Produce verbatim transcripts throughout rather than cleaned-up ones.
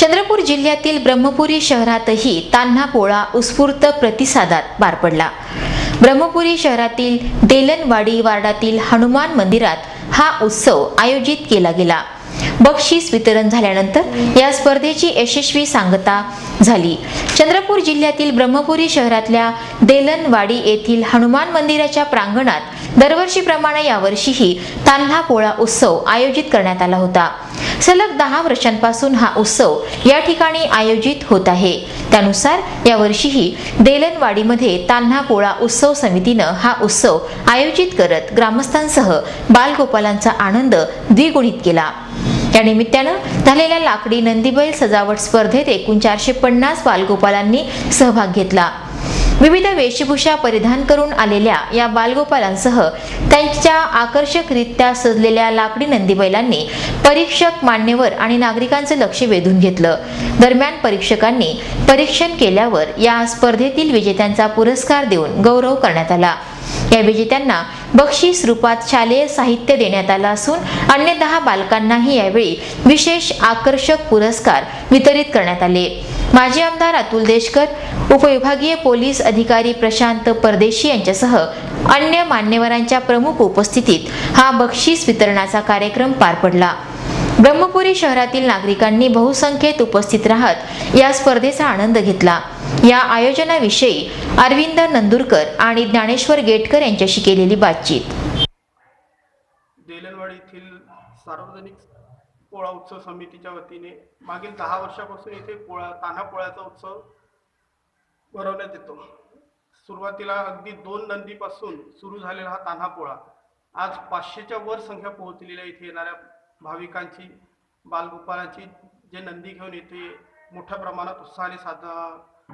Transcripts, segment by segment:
चंद्रपूर जिल्ह्यातील ब्रह्मपुरी शहरातही तान्हा पोळा उत्स्फूर्त प्रतिसादात पार पडला। ब्रह्मपुरी शहरातील देलनवाडी वार्डातील हनुमान मंदिरात हा उत्सव आयोजित केला गेला। बक्षीस वितरण झाल्यानंतर या स्पर्धेची यशस्वी सांगता झाली। चंद्रपूर जिल्ह्यातील ब्रह्मपुरी शहरातल्या देलनवाडी येथील हनुमान मंदिराच्या प्रांगणात दरवर्षीप्रमाणे यावर्षीही तान्हा पोळा उत्सव आयोजित करण्यात आला होता। सलग दहा वर्षांपासून हा उत्सव या ठिकाणी आयोजित होत आहे। त्यानुसार यावर्षीही देलनवाडीमध्ये तान्हा पोळा उत्सव समितीनं हा उत्सव आयोजित करत ग्रामस्थांसह बालगोपालांचा आनंद द्विगुणित केला। या निमित्तानं झालेल्या लाकडी नंदीबैल सजावट स्पर्धेत एकूण चारशे पन्नास बालगोपालांनी सहभाग घेतला। विविध वेशभूषा परिधान करून आलेल्या या बालगोपालांसह त्यांच्या आकर्षकरित्या सजलेल्या लाकडी नंदीबैलांनी परीक्षक, मान्यवर आणि नागरिकांचे लक्ष वेधून घेतलं। दरम्यान परीक्षकांनी परीक्षण केल्यावर या स्पर्धेतील विजेत्यांचा पुरस्कार देऊन गौरव करण्यात आला। या विजेत्यांना बक्षीस रूपात शालेय साहित्य देण्यात आला असून अन्य दहा बालकांनाही यावेळी विशेष आकर्षक पुरस्कार वितरित करण्यात आले। माजी आमदार अतुल देशकर, उपविभागीय पोलीस अधिकारी प्रशांत परदेशी यांच्यासह अन्य मान्यवरांच्या प्रमुख उपस्थितीत हा बक्षीस वितरणाचा कार्यक्रम पार पडला। ब्रह्मपुरी शहरातील नागरिकांनी बहुसंख्येत उपस्थित राहत या स्पर्धेचा आनंद घेतला। या आयोजनाविषयी अरविंद नंदुरकर आणि ज्ञानेश्वर गेटकर यांच्याशी केलेली बातचीत। देलनवाडी येथील सार्वजनिक पोळा उत्सव समितीच्या वतीने मागील दहा वर्षापासून इथे पोळा तान्हा पोळ्याचा उत्सव भरवण्यात येतो। सुरुवातीला अगदी दोन नंदीपासून सुरू झालेला हा तान्हा पोळा आज पाचशेच्या वर संख्या पोहोचलेली आहे। इथे येणाऱ्या भाविकांची, बालगोपालांची जे नंदी घेऊन इथे मोठ्या प्रमाणात उत्साहाने साधा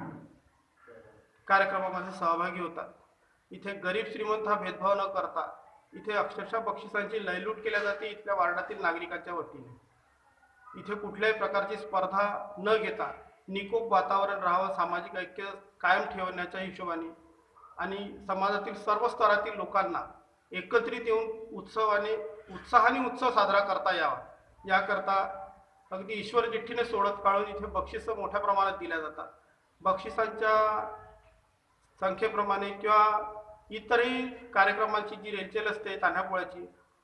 कार्यक्रमामध्ये सहभागी होतात। इथे गरीब श्रीमंत हा भेदभाव न करता इथे अक्षरशः बक्षिसांची लयलूट केल्या जाते इथल्या वार्डातील नागरिकांच्या वतीने। इथे कुठल्याही प्रकारची स्पर्धा न घेता निकोप वातावरण राहावं, सामाजिक ऐक्य कायम ठेवण्याच्या हिशोबाने आणि समाजातील सर्व स्तरातील लोकांना एकत्रित येऊन उत्सवाने उत्साहाने उत्सव साजरा करता यावा याकरता अगदी ईश्वर चिठ्ठीने सोडत काढून इथे बक्षिसं मोठ्या प्रमाणात दिल्या जातात। बक्षिसांच्या संख्येप्रमाणे किंवा इतरही कार्यक्रमांची जी रेलचेल असते तान्हा पोळ्याची,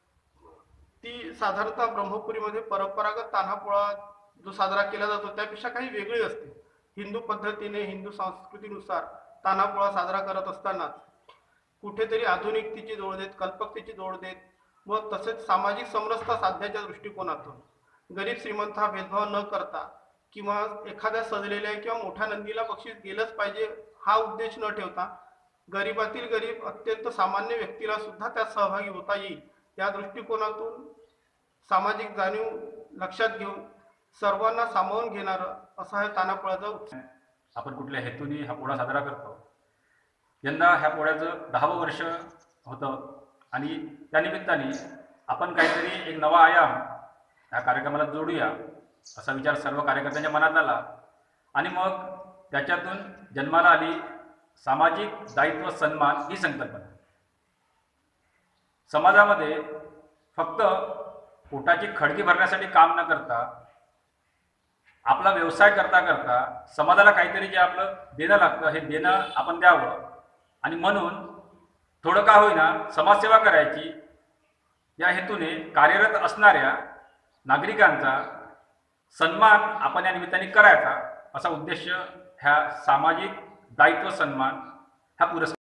ती साधारणतः ब्रह्मपुरीमध्ये परंपरागत तान्हा पोळा जो साजरा केला जातो त्यापेक्षा काही वेगळी असते। हिंदू पद्धतीने, हिंदू संस्कृतीनुसार तान्हा पोळा साजरा करत असताना कुठेतरी आधुनिकतेची जोड देत, कल्पकतेची जोड देत व तसेच सामाजिक समरसता साधण्याच्या दृष्टिकोनातून गरीब श्रीमंत हा भेदभाव न करता किंवा एखाद्या सजलेल्या किंवा मोठ्या नंदीला बक्षीस गेलंच पाहिजे हा उद्देश न ठेवता गरीबातील गरीब अत्यंत सामान्य व्यक्तीला सुद्धा त्यात सहभागी होता येईल या दृष्टिकोनातून सामाजिक जाणीव लक्षात घेऊन सर्वांना सामावून घेणारं असा हा तान्हा पोळ्याचा उत्सव। आपण कुठल्या हेतूने हा पोळा साजरा करतो। यंदा ह्या पोळ्याचं दहावं वर्ष होतं आणि त्यानिमित्ताने आपण काहीतरी एक नवा आयाम ह्या कार्यक्रमाला जोडूया असा विचार सर्व कार्यकर्त्यांच्या मनात आला आणि मग त्याच्यातून जन्माला आली सामाजिक दायित्व सन्मान ही संकल्पना। समाजामध्ये फक्त पोटाची खळगी भरण्यासाठी काम न करता आपला व्यवसाय करता करता समाजाला काहीतरी जे आपलं देणं लागतं हे देणं आपण द्यावं आणि म्हणून थोडं का होईना समाजसेवा करायची या हेतूने कार्यरत असणाऱ्या नागरिकांचा सन्मान आपण या निमित्ताने करायचा असा उद्देश ह्या सामाजिक दायित्व सन्मान हा पुरस्कार